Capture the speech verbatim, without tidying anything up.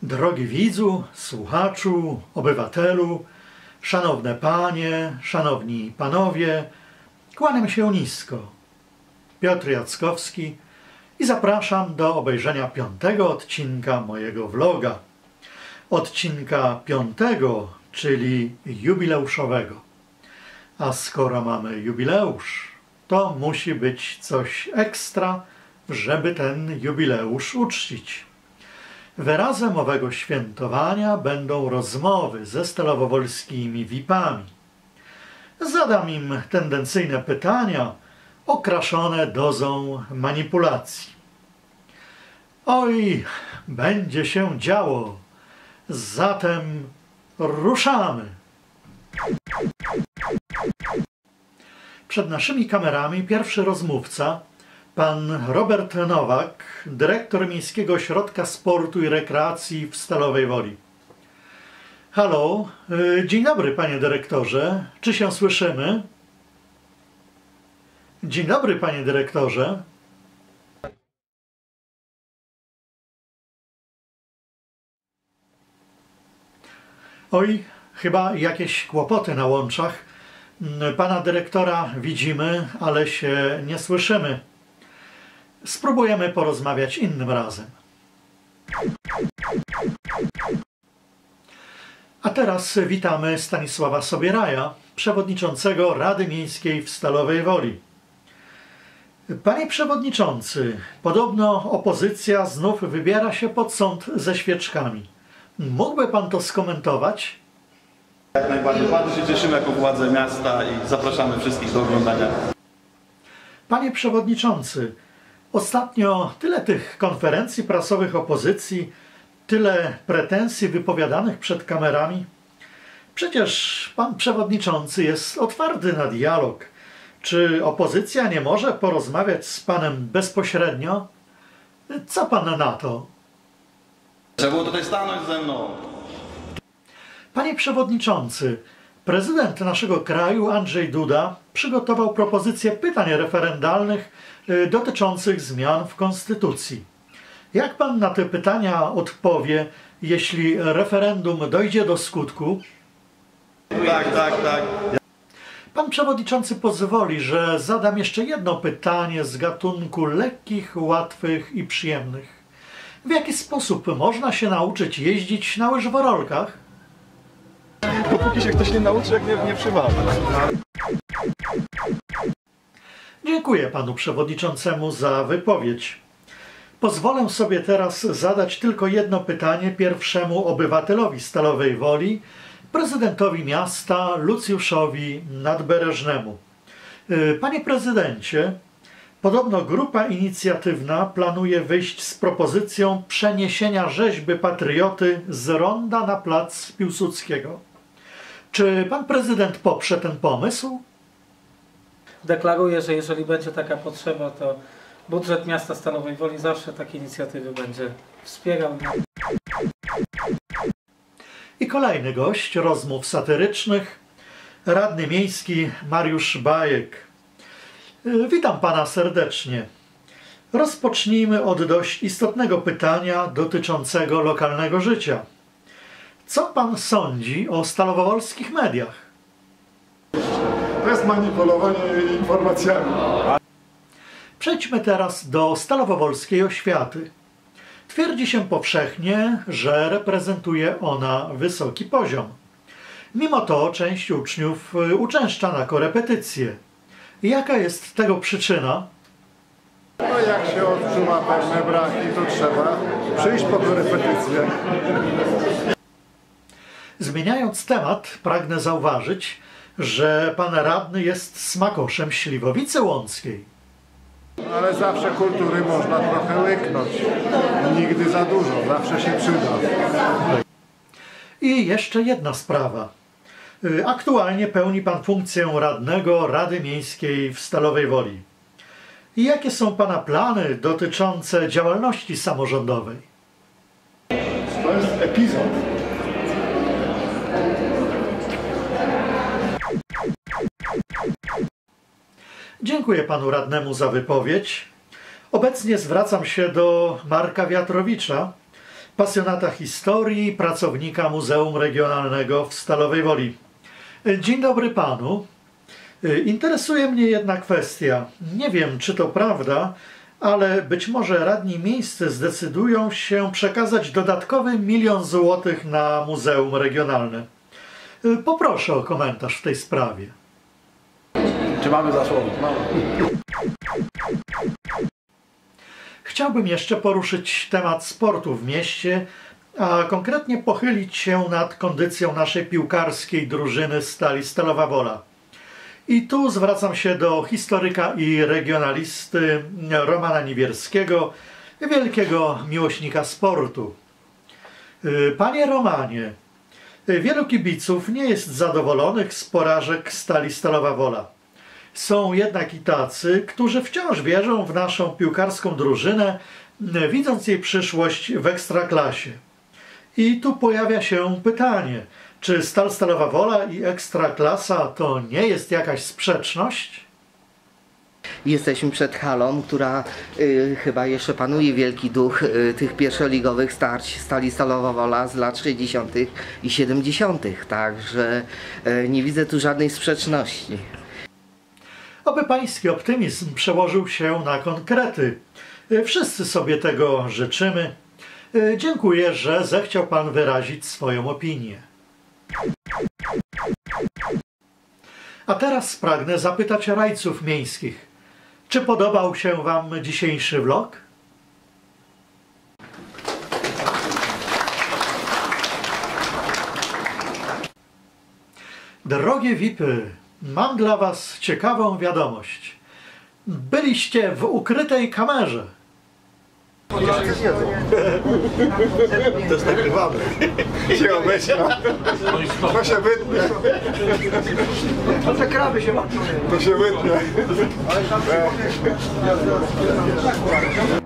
Drogi widzu, słuchaczu, obywatelu, szanowne panie, szanowni panowie, kłaniam się nisko. Piotr Jackowski i zapraszam do obejrzenia piątego odcinka mojego vloga. Odcinka piątego, czyli jubileuszowego. A skoro mamy jubileusz, to musi być coś ekstra, żeby ten jubileusz uczcić. Wyrazem owego świętowania będą rozmowy ze stalowowolskimi V I P-ami. Zadam im tendencyjne pytania, okraszone dozą manipulacji. Oj, będzie się działo. Zatem ruszamy. Przed naszymi kamerami pierwszy rozmówca, pan Robert Nowak, dyrektor Miejskiego Ośrodka Sportu i Rekreacji w Stalowej Woli. Halo, dzień dobry panie dyrektorze, czy się słyszymy? Dzień dobry panie dyrektorze. Oj, chyba jakieś kłopoty na łączach. Pana dyrektora widzimy, ale się nie słyszymy. Spróbujemy porozmawiać innym razem. A teraz witamy Stanisława Sobieraja, przewodniczącego Rady Miejskiej w Stalowej Woli. Panie przewodniczący, podobno opozycja znów wybiera się pod sąd ze świeczkami. Mógłby pan to skomentować? Jak najbardziej. Bardzo się cieszymy jako władze miasta i zapraszamy wszystkich do oglądania. Panie przewodniczący, ostatnio tyle tych konferencji prasowych opozycji, tyle pretensji wypowiadanych przed kamerami. Przecież pan przewodniczący jest otwarty na dialog. Czy opozycja nie może porozmawiać z panem bezpośrednio? Co pan na to? Trzeba było tutaj stanąć ze mną. Panie przewodniczący, prezydent naszego kraju Andrzej Duda przygotował propozycję pytań referendalnych dotyczących zmian w konstytucji. Jak pan na te pytania odpowie, jeśli referendum dojdzie do skutku? Tak, tak, tak. Pan przewodniczący pozwoli, że zadam jeszcze jedno pytanie z gatunku lekkich, łatwych i przyjemnych. W jaki sposób można się nauczyć jeździć na łyżworolkach? Dopóki się ktoś nie nauczy, jak nie, nie przywali. Dziękuję panu przewodniczącemu za wypowiedź. Pozwolę sobie teraz zadać tylko jedno pytanie pierwszemu obywatelowi Stalowej Woli, prezydentowi miasta Lucjuszowi Nadbereżnemu. Panie prezydencie, podobno grupa inicjatywna planuje wyjść z propozycją przeniesienia rzeźby patrioty z ronda na plac Piłsudskiego. Czy pan prezydent poprze ten pomysł? Deklaruję, że jeżeli będzie taka potrzeba, to budżet miasta Stalowej Woli zawsze takie inicjatywy będzie wspierał. I kolejny gość rozmów satyrycznych, radny miejski Mariusz Bajek. Witam pana serdecznie. Rozpocznijmy od dość istotnego pytania dotyczącego lokalnego życia. Co pan sądzi o stalowowolskich mediach? To jest manipulowanie informacjami. Przejdźmy teraz do stalowowolskiej oświaty. Twierdzi się powszechnie, że reprezentuje ona wysoki poziom. Mimo to część uczniów uczęszcza na korepetycje. Jaka jest tego przyczyna? No jak się odczuwa pewne braki, to trzeba przyjść po korepetycję. Zmieniając temat, pragnę zauważyć, że pan radny jest smakoszem Śliwowicy Łąckiej. Ale zawsze kultury można trochę łyknąć. Nigdy za dużo, zawsze się przyda. I jeszcze jedna sprawa. Aktualnie pełni pan funkcję radnego Rady Miejskiej w Stalowej Woli. I jakie są pana plany dotyczące działalności samorządowej? To jest epizod. Dziękuję panu radnemu za wypowiedź. Obecnie zwracam się do Marka Wiatrowicza, pasjonata historii, pracownika Muzeum Regionalnego w Stalowej Woli. Dzień dobry panu. Interesuje mnie jedna kwestia. Nie wiem, czy to prawda, ale być może radni miejscy zdecydują się przekazać dodatkowy milion złotych na Muzeum Regionalne. Poproszę o komentarz w tej sprawie. Czy mamy za słowo? Mamy. Chciałbym jeszcze poruszyć temat sportu w mieście, a konkretnie pochylić się nad kondycją naszej piłkarskiej drużyny Stali Stalowa Wola. I tu zwracam się do historyka i regionalisty Romana Niewierskiego, wielkiego miłośnika sportu. Panie Romanie, wielu kibiców nie jest zadowolonych z porażek Stali Stalowa Wola. Są jednak i tacy, którzy wciąż wierzą w naszą piłkarską drużynę, widząc jej przyszłość w Ekstraklasie. I tu pojawia się pytanie, czy Stal Stalowa Wola i Ekstraklasa to nie jest jakaś sprzeczność? Jesteśmy przed halą, która y, chyba jeszcze panuje wielki duch y, tych pierwszoligowych starć Stali Stalowa Wola z lat sześćdziesiątych i siedemdziesiątych. Także y, nie widzę tu żadnej sprzeczności. Oby pański optymizm przełożył się na konkrety. Wszyscy sobie tego życzymy. Dziękuję, że zechciał pan wyrazić swoją opinię. A teraz pragnę zapytać rajców miejskich. Czy podobał się wam dzisiejszy vlog? Drogie V I P-y, mam dla was ciekawą wiadomość. Byliście w ukrytej kamerze. To jest nagrywane. Się obecna. To się wytnie. Te kraby się łapią. To się wytnie.